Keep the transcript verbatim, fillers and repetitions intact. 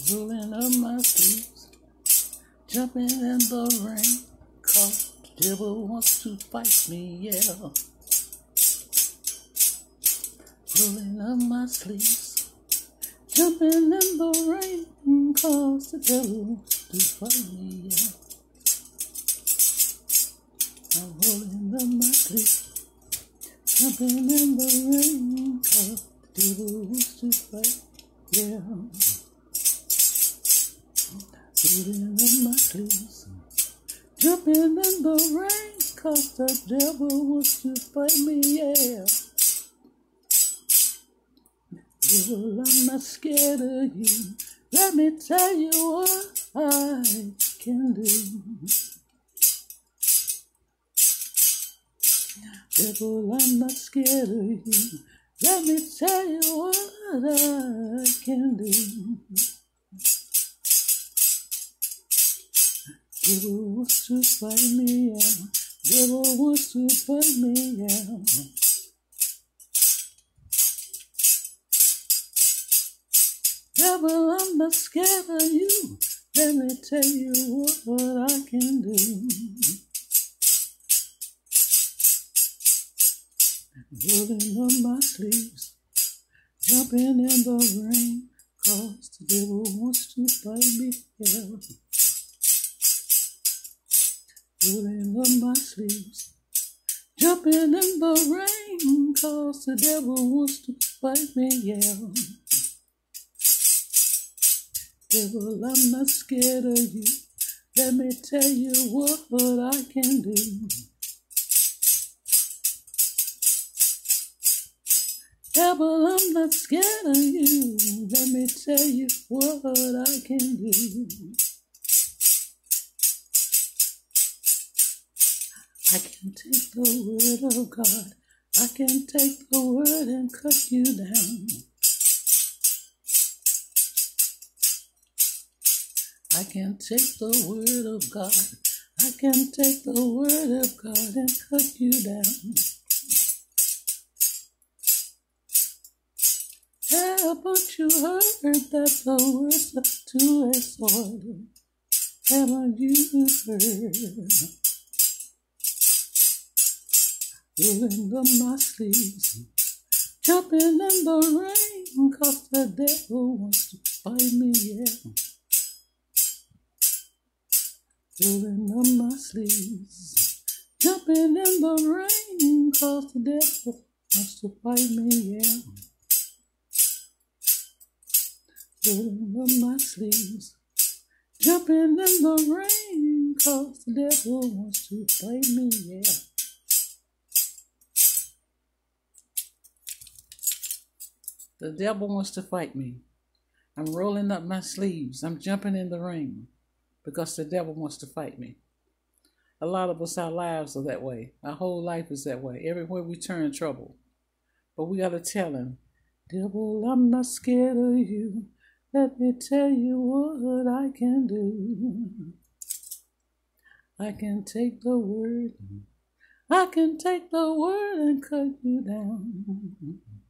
rolling up my sleeves, jumping in the rain, 'cause the devil wants to fight me, yeah. Rolling up my sleeves, jumping in the rain, 'cause the devil wants to fight me, yeah. I'm rolling up my sleeves, jumping in the rain, 'cause the devil wants to fight, yeah. Rolling up my sleeves, jumping in the rain, 'cause the devil wants to fight me, yeah. Devil, I'm not scared of you. Let me tell you what I can do. Devil, I'm not scared of you. Let me tell you what I can do. Devil wants to fight me out. Devil wants to fight me out. Devil, I'm not scared of you. Let me tell you what, what I can do. Rolling up my sleeves, jumping in the rain, 'cause the devil wants to fight me, yeah. Rolling up my sleeves, jumping in the rain, 'cause the devil wants to fight me, yeah. Devil, I'm not scared of you. Let me tell you what, what I can do. Devil, I'm not scared of you. Let me tell you what I can do. I can take the word of God. I can take the word and cut you down. I can take the word of God. I can take the word of God and cut you down. Haven't you heard that the words are two-edged sword? Haven't you heard? Rolling up my sleeves, jumping in the rain, 'cause the devil wants to fight me, yeah. Rolling up my sleeves, jumping in the rain, 'cause the devil wants to fight me, yeah. Rolling up my sleeves, jumping in the rain, 'cause the devil wants to fight me, yeah. The devil wants to fight me. I'm rolling up my sleeves. I'm jumping in the rain because the devil wants to fight me. A lot of us, our lives are that way. Our whole life is that way. Everywhere we turn, trouble. But we got to tell him, devil, I'm not scared of you. Let me tell you what I can do. I can take the word. I can take the word and cut you down.